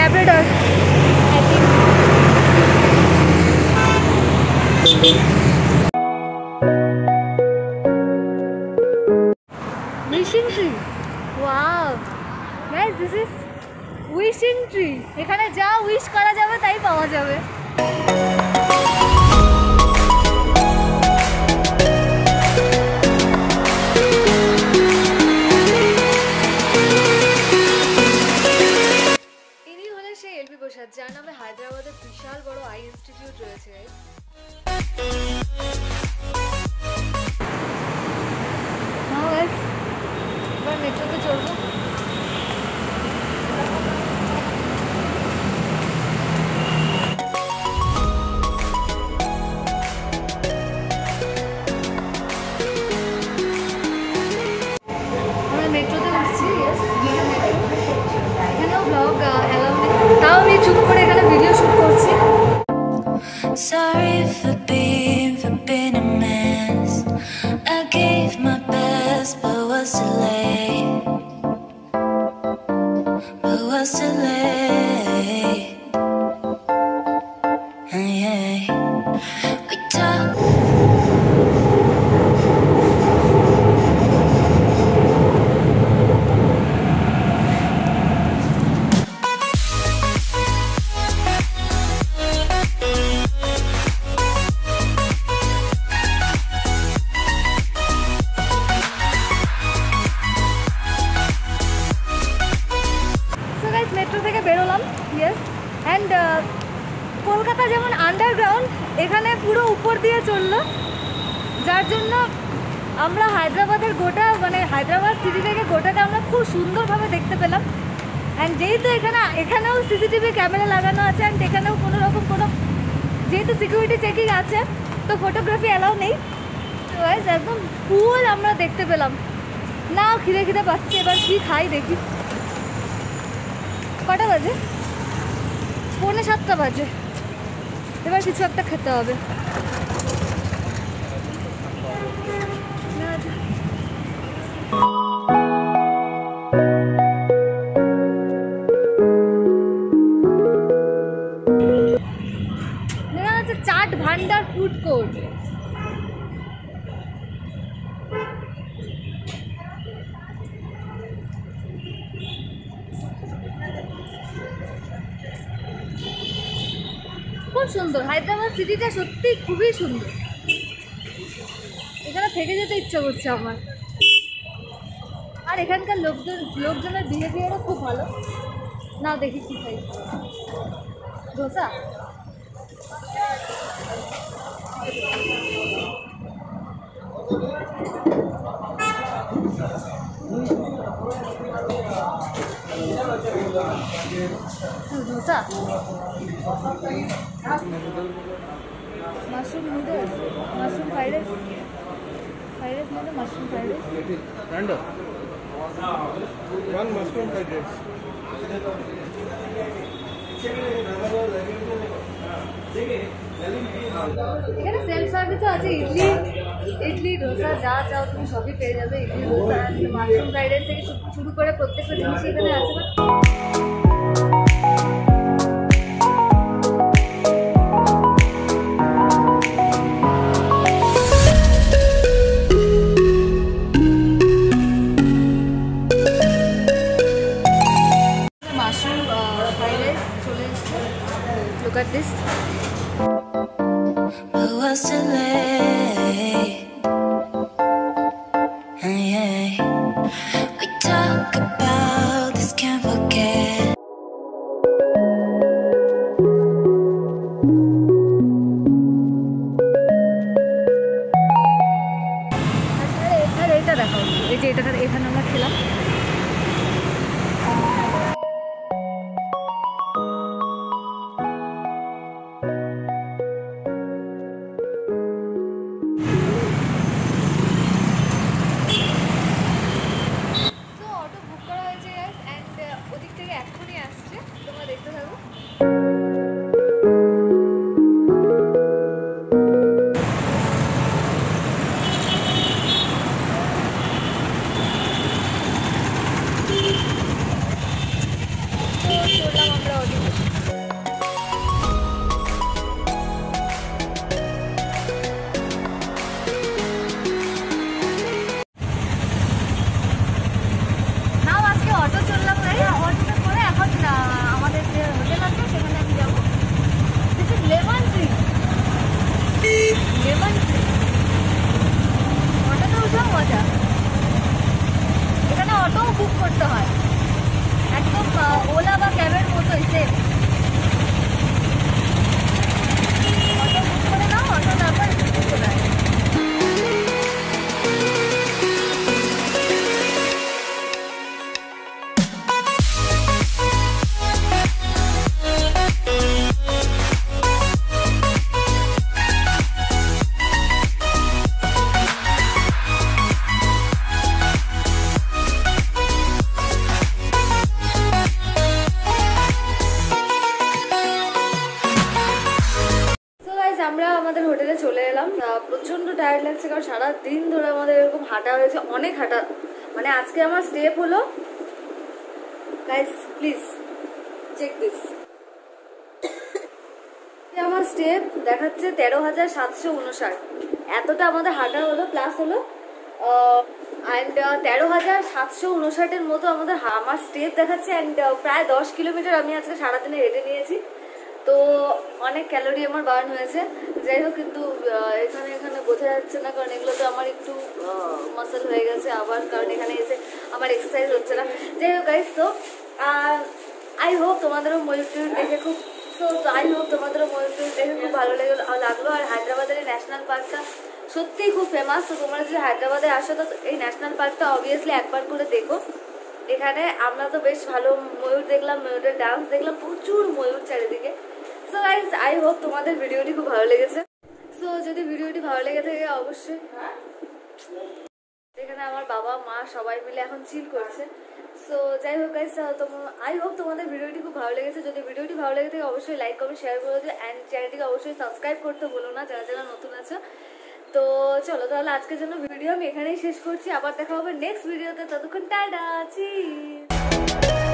Labrador, I think. Wishing tree. Wow. Guys, this is wishing tree. এখানে যা wish করা যাবে তাই পাওয়া যাবে। ইনি হলেন সেই এলবি প্রসাদ, যার নামে হায়দ্রাবাদের বিশাল বড় আই ইনস্টিটিউট রয়েছে। এবার মেট্রোতে চলবো। আমরা মেট্রোতে উঠছি, এখানেও ব্লগ অ্যালাউ নেই, তাও আমি চুপ করে এখানে ভিডিও শুট করছি। Sorry for being a mess. I gave my best, but was too late. But was too late. Yeah. We talk. Metro থেকে বেরোলাম, ইয়েস। অ্যান্ড কলকাতা যেমন আন্ডারগ্রাউন্ড, এখানে পুরো উপর দিয়ে চললো, যার জন্য আমরা হায়দ্রাবাদের গোটা হায়দ্রাবাদ সিটি থেকে গোটাটা আমরা খুব সুন্দরভাবে দেখতে পেলাম। অ্যান্ড যেহেতু এখানেও সিসিটিভি ক্যামেরা লাগানো আছে, অ্যান্ড এখানেও যেহেতু সিকিউরিটি চেকিং আছে, তো ফটোগ্রাফি অ্যালাউ নেই। তো একদম ফুল আমরা দেখতে পেলাম। না খিদে পাচ্ছি, এবার কি খাই দেখি। কটা বাজে? 6:45 বাজে। এবার কিছু একটা খেতে হবে। Chaat Bhandar food court. খুব সুন্দর, হায়দ্রাবাদ সিটিটা সত্যি খুবই সুন্দর। এখানে থেকে যেতে ইচ্ছা করছে আমার। আর এখানকার লোকজনের বিহেভিয়ারও খুব ভালো। না দেখি কি খাই। Dosa, dosa, mushroom noodles, mushroom fried rice, মানে mushroom fried rice, one mushroom fried rice. এখানে সেলফ সার্ভিসও আছে। ইডলি ডোসা যা চাও তুমি সবই পেয়ে যাবে। Idli dosa, mushroom fried rice থেকে শুরু করে প্রত্যেকটা জিনিস এখানে আছে। মাশরুম ফ্রাইড রাইস চলে এসছে। Look at this. But was too late. Yeah. We talk about this, can't forget. এটা দেখাও, এই যে এখানে আমরা খেলাম। চললাম আমরা ওদিকে। আমরা আমাদের হোটেলে চলে এলাম। প্রচন্ড টায়ার্ড লাগছে কারণ সারা দিন ধরে আমাদের এরকম হাঁটা হয়েছে, অনেক হাঁটা। মানে আজকে আমার স্টেপ হলো, গাইস প্লিজ চেক দিস, আমার স্টেপ দেখাচ্ছে 13,759। এতটা আমাদের হাঁটা হলো, প্লাস হলো অ্যান্ড 13,759 মতো আমার স্টেপ দেখাচ্ছে। অ্যান্ড প্রায় 10 কিলোমিটার আমি আজকে সারাদিনে হেঁটে নিয়েছি। তো অনেক ক্যালোরি আমার বার্ন হয়েছে। যাই হোক, কিন্তু এখানে বোঝা যাচ্ছে না কারণ এগুলো তো আমার একটু মাসল হয়ে গেছে আবার, কারণ এখানে এসে আমার এক্সারসাইজ হচ্ছে না। যাই হোক গাইস, তো আই হোপ তোমাদেরও ময়ূর টয়ূর দেখে খুব তোমাদেরও ময়ূর টয়ূর দেখে খুব ভালো লাগলো। আর হায়দ্রাবাদের এই ন্যাশনাল পার্কটা সত্যিই খুব ফেমাস। তো তোমরা যদি হায়দ্রাবাদে আসো তো এই ন্যাশনাল পার্কটা অবভিয়াসলি একবার করে দেখো। এখানে আমরা তো বেশ ভালো ময়ূর দেখলাম, ময়ূরের ডান্স দেখলাম, প্রচুর ময়ূর চারিদিকে। সো গাইস, আই হোপ তোমাদের ভিডিওটি খুব ভালো লেগেছে। সো যদি ভিডিওটি ভালো লেগে থাকে অবশ্যই, এখানে আমার বাবা মা সবাই মিলে এখন চিল করছে। সো যাই হোক গাইস, আই হোপ তোমাদের ভিডিওটি খুব ভালো লেগেছে। যদি ভিডিওটি ভালো লেগে থাকে অবশ্যই লাইক কমেন্ট শেয়ার করে দিও অ্যান্ড চ্যানেলটিকে অবশ্যই সাবস্ক্রাইব করতে ভুলো না যারা যারা নতুন আছো। তো চলো তাহলে আজকের জন্য ভিডিও আমি এখানেই শেষ করছি। আবার দেখা হবে নেক্সট ভিডিওতে, ততক্ষণ টাটা, চিজ।